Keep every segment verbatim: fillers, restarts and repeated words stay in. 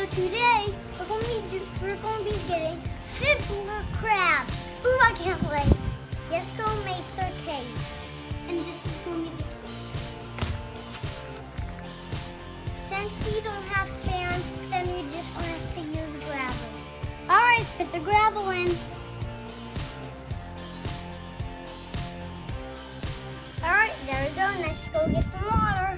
today we're going to be we're going to be getting FIDDLER crabs. Ooh, I can't wait. Let's go make their cage. And this is going to be the cage. Since we don't have sand, then we just going to have to use gravel. All right, let's put the gravel in. All right, there we go. Let's go get some water.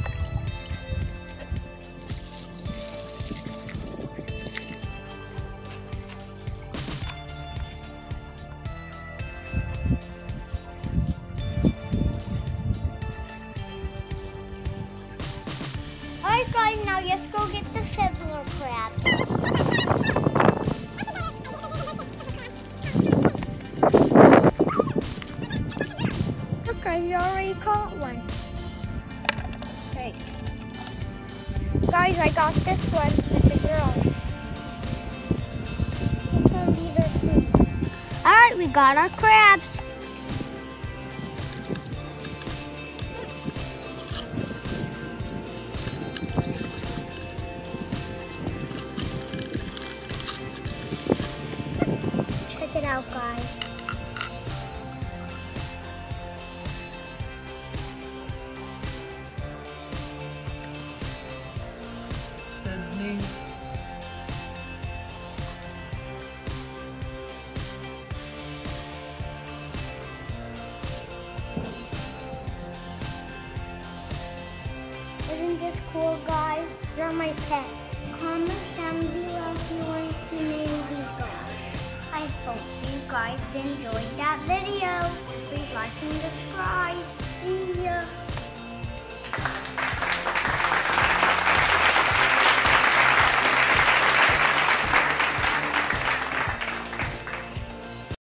Alright guys, now let's go get the FIDDLER crabs. Look, I already caught one. Okay. Guys, I got this one. It's a girl. It's gonna be their food. Alright, we got our crabs. Check it out, guys. Sydney. Isn't this cool, guys? They're my pets. Comment down below if you want to name these guys. I hope you guys enjoyed that video. Please like and